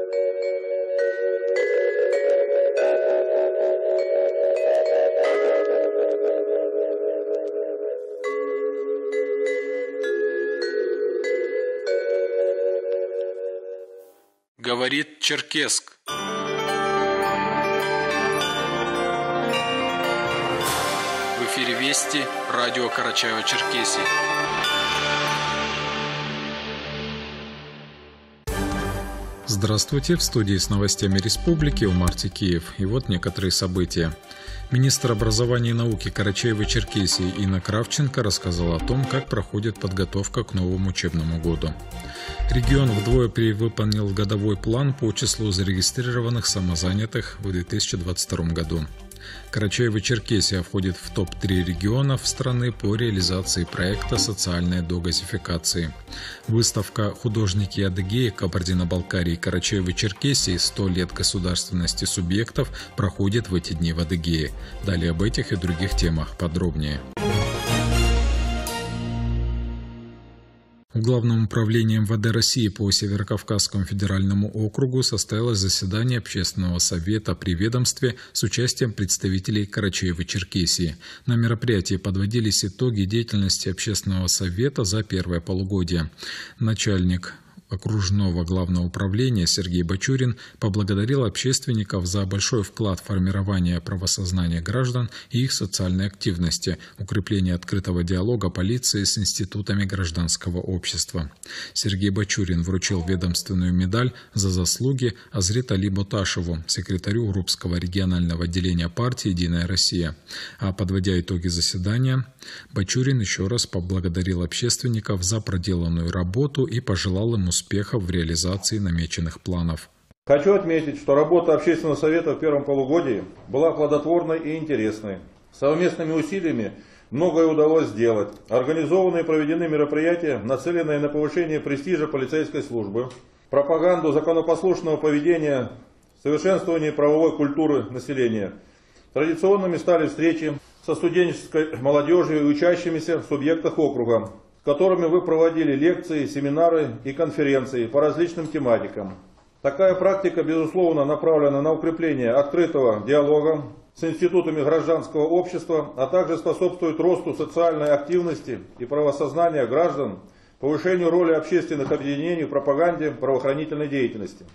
Говорит Черкесск. В эфире Вести, радио Карачаево-Черкесии. Здравствуйте, в студии с новостями республики Умар Текеев. И вот некоторые события. Министр образования и науки Карачаево-Черкесии Инна Кравченко рассказала о том, как проходит подготовка к новому учебному году. Регион вдвое перевыполнил годовой план по числу зарегистрированных самозанятых в 2022 году. Карачаево-Черкесия входит в топ-3 регионов страны по реализации проекта социальной догазификации. Выставка «Художники Адыгеи, Кабардино-Балкарии и Карачаево-Черкесии. 100 лет государственности субъектов» проходит в эти дни в Адыгее. Далее об этих и других темах подробнее. В Главном управлении МВД России по Северокавказскому федеральному округу состоялось заседание Общественного совета при ведомстве с участием представителей Карачаево-Черкесии. На мероприятии подводились итоги деятельности Общественного совета за первое полугодие. Начальник окружного главного управления Сергей Бачурин поблагодарил общественников за большой вклад в формирование правосознания граждан и их социальной активности, укрепление открытого диалога полиции с институтами гражданского общества. Сергей Бачурин вручил ведомственную медаль за заслуги Азрит Али Боташеву, секретарю Урупского регионального отделения партии «Единая Россия». А подводя итоги заседания, Бачурин еще раз поблагодарил общественников за проделанную работу и пожелал им успехов в реализации намеченных планов. Хочу отметить, что работа Общественного совета в первом полугодии была плодотворной и интересной. Совместными усилиями многое удалось сделать. Организованы и проведены мероприятия, нацеленные на повышение престижа полицейской службы, пропаганду законопослушного поведения, совершенствование правовой культуры населения. Традиционными стали встречи со студенческой молодежью и учащимися в субъектах округа, с которыми вы проводили лекции, семинары и конференции по различным тематикам. Такая практика, безусловно, направлена на укрепление открытого диалога с институтами гражданского общества, а также способствует росту социальной активности и правосознания граждан, повышению роли общественных объединений в пропаганде правоохранительной деятельности.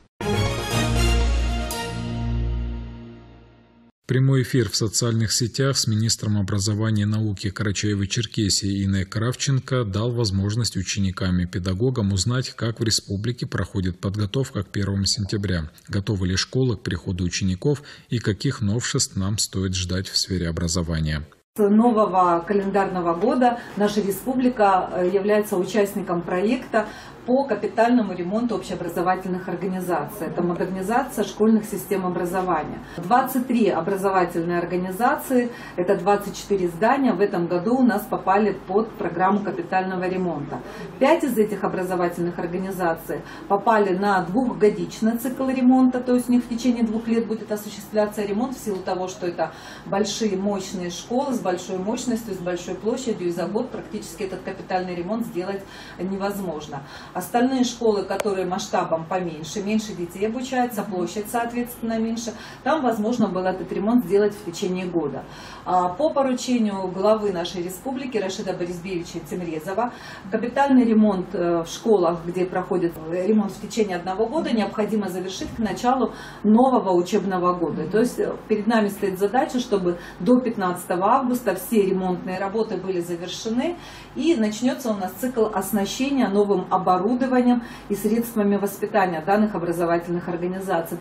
Прямой эфир в социальных сетях с министром образования и науки Карачаево-Черкесии Инной Кравченко дал возможность ученикам и педагогам узнать, как в республике проходит подготовка к 1 сентября, готовы ли школы к приходу учеников и каких новшеств нам стоит ждать в сфере образования. С нового календарного года наша республика является участником проекта по капитальному ремонту общеобразовательных организаций. Это модернизация школьных систем образования. 23 образовательные организации, это 24 здания, в этом году у нас попали под программу капитального ремонта. 5 из этих образовательных организаций попали на двухгодичный цикл ремонта, то есть у них в течение 2 лет будет осуществляться ремонт в силу того, что это большие мощные школы с большой мощностью, с большой площадью, и за год практически этот капитальный ремонт сделать невозможно. Остальные школы, которые масштабом поменьше, меньше детей обучаются, площадь, соответственно, меньше, там возможно было этот ремонт сделать в течение года. По поручению главы нашей республики Рашида Борисбевича Тимрезова, капитальный ремонт в школах, где проходит ремонт в течение 1 года, необходимо завершить к началу нового учебного года. То есть перед нами стоит задача, чтобы до 15 августа все ремонтные работы были завершены, и начнется у нас цикл оснащения новым оборудованием и средствами воспитания данных образовательных организаций.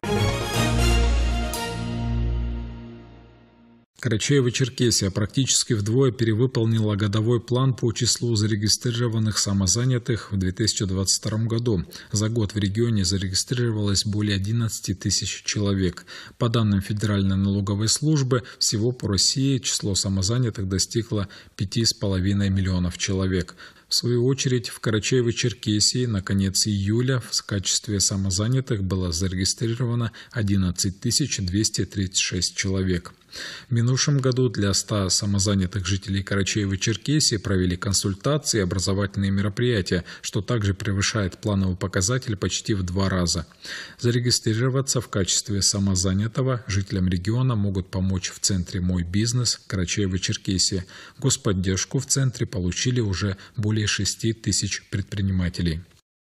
Карачаево-Черкесия практически вдвое перевыполнила годовой план по числу зарегистрированных самозанятых в 2022 году. За год в регионе зарегистрировалось более 11 тысяч человек. По данным Федеральной налоговой службы, всего по России число самозанятых достигло 5,5 миллионов человек. В свою очередь, в Карачаево-Черкесии на конец июля в качестве самозанятых было зарегистрировано 11 236 человек. В минувшем году для 100 самозанятых жителей Карачаево-Черкесии провели консультации и образовательные мероприятия, что также превышает плановый показатель почти в 2 раза. Зарегистрироваться в качестве самозанятого жителям региона могут помочь в центре «Мой бизнес» Карачаево-Черкесии. Господдержку в центре получили уже более 6 тысяч предпринимателей.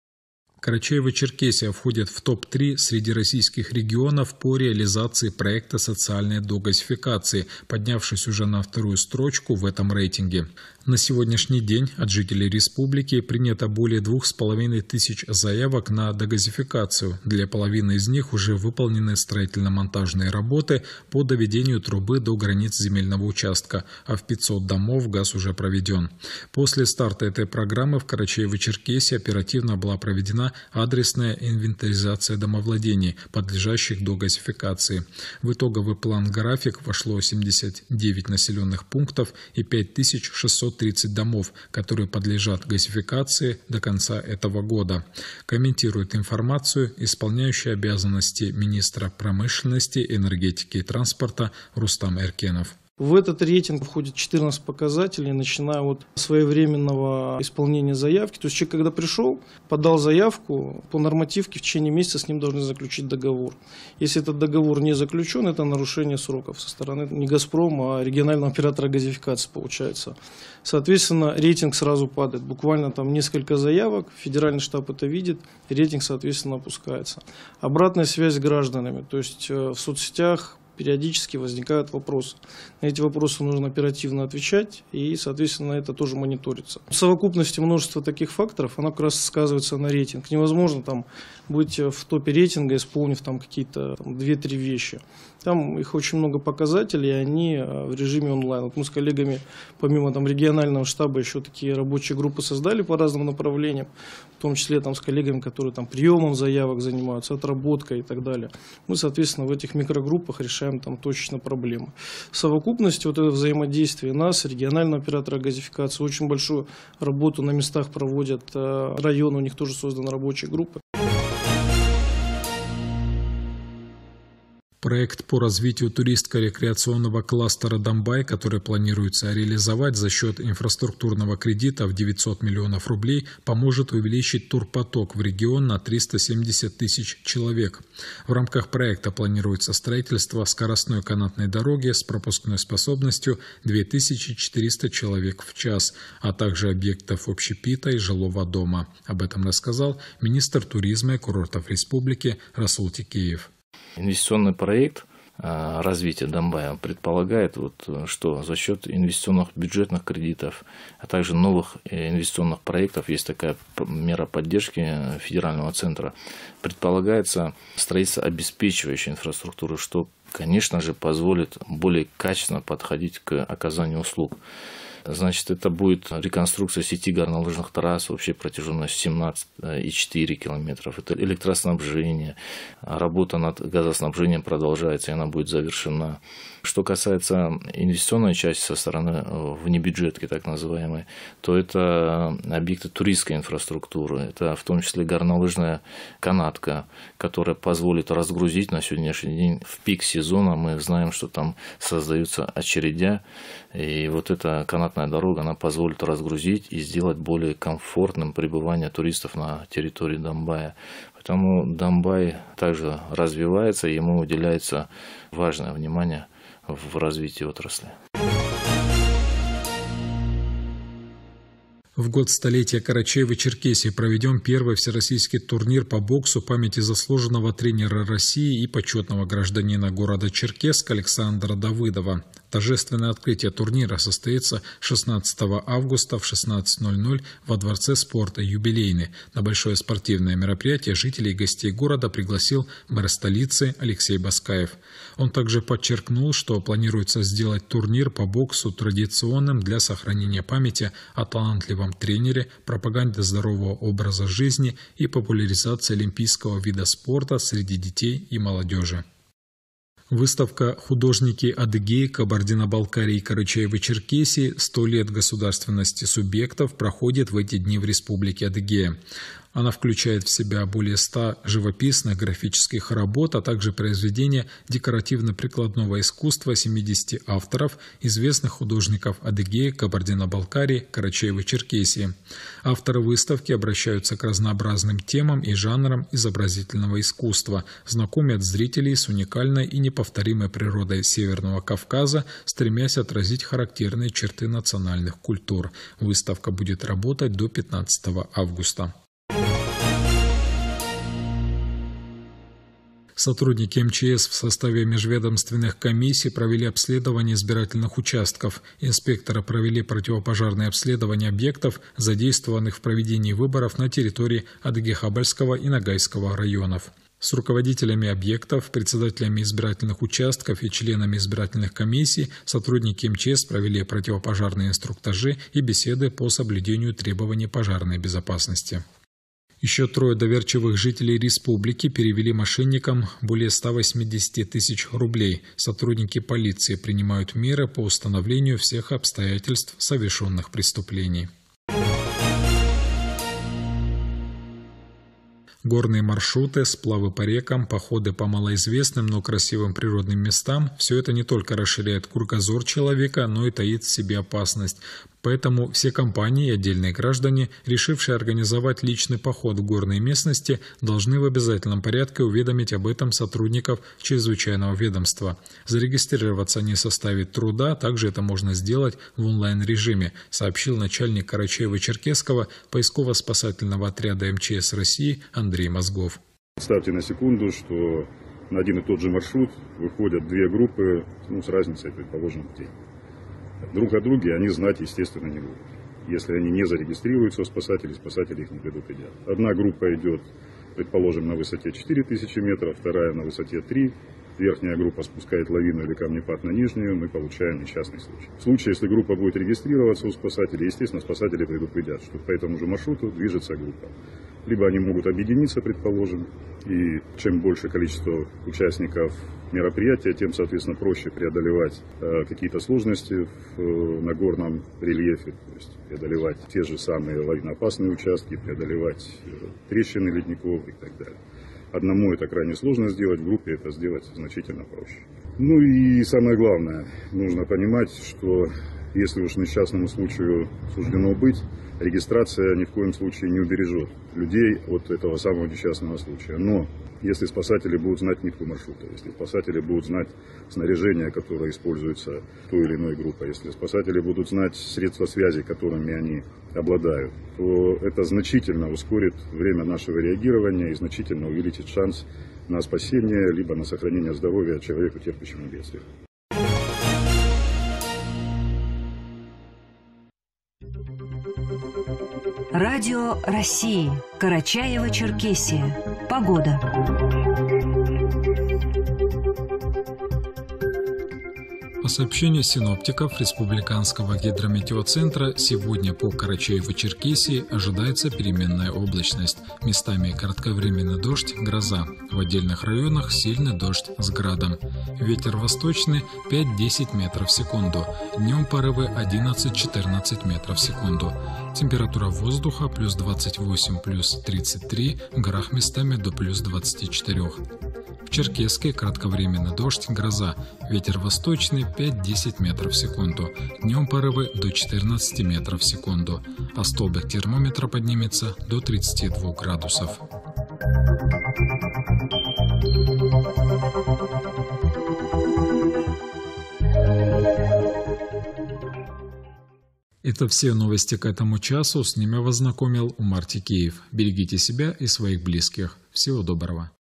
Карачаево-Черкесия входит в топ-3 среди российских регионов по реализации проекта социальной догазификации, поднявшись уже на 2-ю строчку в этом рейтинге. На сегодняшний день от жителей республики принято более 2500 заявок на догазификацию. Для половины из них уже выполнены строительно-монтажные работы по доведению трубы до границ земельного участка, а в 500 домов газ уже проведен. После старта этой программы в Карачаево-Черкесии оперативно была проведена адресная инвентаризация домовладений, подлежащих догазификации. В итоговый план-график вошло 79 населенных пунктов и 5630 домов, которые подлежат газификации до конца этого года. Комментирует информацию исполняющий обязанности министра промышленности, энергетики и транспорта Рустам Эркенов. В этот рейтинг входит 14 показателей, начиная от своевременного исполнения заявки. То есть человек, когда пришел, подал заявку, по нормативке в течение месяца с ним должны заключить договор. Если этот договор не заключен, это нарушение сроков со стороны не «Газпрома», а регионального оператора газификации получается. Соответственно, рейтинг сразу падает. Буквально там несколько заявок, федеральный штаб это видит, рейтинг, соответственно, опускается. Обратная связь с гражданами, то есть в соцсетях периодически возникают вопросы. На эти вопросы нужно оперативно отвечать, и, соответственно, это тоже мониторится. В совокупности множество таких факторов, оно как раз сказывается на рейтинг. Невозможно там быть в топе рейтинга, исполнив там какие-то 2-3 вещи. Там их очень много показателей, и они в режиме онлайн. Вот мы с коллегами, помимо там регионального штаба, еще такие рабочие группы создали по разным направлениям, в том числе там с коллегами, которые там приемом заявок занимаются, отработкой и так далее. Мы, соответственно, в этих микрогруппах решаем там точечно проблемы. В совокупности вот это взаимодействие нас, регионального оператора газификации, очень большую работу на местах проводят районы, у них тоже созданы рабочие группы. Проект по развитию туристско-рекреационного кластера «Домбай», который планируется реализовать за счет инфраструктурного кредита в 900 миллионов рублей, поможет увеличить турпоток в регион на 370 тысяч человек. В рамках проекта планируется строительство скоростной канатной дороги с пропускной способностью 2400 человек в час, а также объектов общепита и жилого дома. Об этом рассказал министр туризма и курортов республики Расул Текеев. Инвестиционный проект развития Домбая предполагает, что за счет инвестиционных бюджетных кредитов, а также новых инвестиционных проектов, есть такая мера поддержки федерального центра, предполагается строительство обеспечивающей инфраструктуры, что, конечно же, позволит более качественно подходить к оказанию услуг. Значит, это будет реконструкция сети горнолыжных трасс, общей протяженностью 17,4 километров. Это электроснабжение, работа над газоснабжением продолжается, и она будет завершена. Что касается инвестиционной части со стороны внебюджетки, так называемой, то это объекты туристской инфраструктуры. Это в том числе горнолыжная канатка, которая позволит разгрузить на сегодняшний день в пик сезона. Мы знаем, что там создаются очередя, и вот эта канатная дорога, она позволит разгрузить и сделать более комфортным пребывание туристов на территории Домбая. Поэтому Домбай также развивается, и ему уделяется важное внимание в развитии отрасли. В год столетия Карачаево-Черкесии проведен первый всероссийский турнир по боксу памяти заслуженного тренера России и почетного гражданина города Черкесск Александра Давыдова. Торжественное открытие турнира состоится 16 августа в 16:00 во Дворце спорта «Юбилейный». На большое спортивное мероприятие жителей и гостей города пригласил мэр столицы Алексей Баскаев. Он также подчеркнул, что планируется сделать турнир по боксу традиционным для сохранения памяти о талантливом тренере, пропаганде здорового образа жизни и популяризации олимпийского вида спорта среди детей и молодежи. Выставка «Художники Адыгеи, Кабардино-Балкарии и Карачаево-Черкесии. 100 лет государственности субъектов» проходит в эти дни в Республике Адыгея. Она включает в себя более 100 живописных графических работ, а также произведения декоративно-прикладного искусства 70 авторов, известных художников Адыгеи, Кабардино-Балкарии, Карачаево-Черкесии. Авторы выставки обращаются к разнообразным темам и жанрам изобразительного искусства, знакомят зрителей с уникальной и неповторимой природой Северного Кавказа, стремясь отразить характерные черты национальных культур. Выставка будет работать до 15 августа. Сотрудники МЧС в составе межведомственных комиссий провели обследование избирательных участков. Инспекторы провели противопожарное обследование объектов, задействованных в проведении выборов на территории Адыгейхабальского и Ногайского районов. С руководителями объектов, председателями избирательных участков и членами избирательных комиссий сотрудники МЧС провели противопожарные инструктажи и беседы по соблюдению требований пожарной безопасности. Еще 3 доверчивых жителей республики перевели мошенникам более 180 тысяч рублей. Сотрудники полиции принимают меры по установлению всех обстоятельств совершенных преступлений. Горные маршруты, сплавы по рекам, походы по малоизвестным, но красивым природным местам – все это не только расширяет кругозор человека, но и таит в себе опасность. Поэтому все компании и отдельные граждане, решившие организовать личный поход в горные местности, должны в обязательном порядке уведомить об этом сотрудников чрезвычайного ведомства. Зарегистрироваться не составит труда, также это можно сделать в онлайн-режиме, сообщил начальник Карачаево-Черкесского поисково-спасательного отряда МЧС России Андрей Мозгов. Представьте на секунду, что на один и тот же маршрут выходят 2 группы с разницей, предположим, в день. Друг о друге они знать, естественно, не будут. Если они не зарегистрируются у спасателей, спасатели их не предупредят. Одна группа идет, предположим, на высоте 4000 метров, вторая на высоте 3. Верхняя группа спускает лавину или камнепад на нижнюю, мы получаем несчастный случай. В случае, если группа будет регистрироваться у спасателей, естественно, спасатели предупредят, что по этому же маршруту движется группа. Либо они могут объединиться, предположим, и чем больше количество участников мероприятия, тем, соответственно, проще преодолевать какие-то сложности в нагорном рельефе, то есть преодолевать те же самые лавиноопасные участки, преодолевать трещины ледников и так далее. Одному это крайне сложно сделать, в группе это сделать значительно проще. Ну и самое главное, нужно понимать, что если уж несчастному случаю суждено быть, регистрация ни в коем случае не убережет людей от этого самого несчастного случая. Но если спасатели будут знать нитку маршрута, если спасатели будут знать снаряжение, которое используется той или иной группой, если спасатели будут знать средства связи, которыми они обладают, то это значительно ускорит время нашего реагирования и значительно увеличит шанс на спасение либо на сохранение здоровья человеку, терпящему бедствие. Радио России. Карачаево-Черкесия. Погода. По сообщению синоптиков Республиканского гидрометеоцентра, сегодня по Карачаево-Черкесии ожидается переменная облачность. Местами кратковременный дождь, гроза. В отдельных районах сильный дождь с градом. Ветер восточный 5-10 метров в секунду. Днем порывы 11-14 метров в секунду. Температура воздуха плюс 28, плюс 33, в горах местами до плюс 24. В Черкесске кратковременный дождь, гроза. Ветер восточный 5-10 метров в секунду. Днем порывы до 14 метров в секунду. А столбик термометра поднимется до 32 градусов. Это все новости к этому часу. С ними вас знакомил Умар Тикеев. Берегите себя и своих близких. Всего доброго.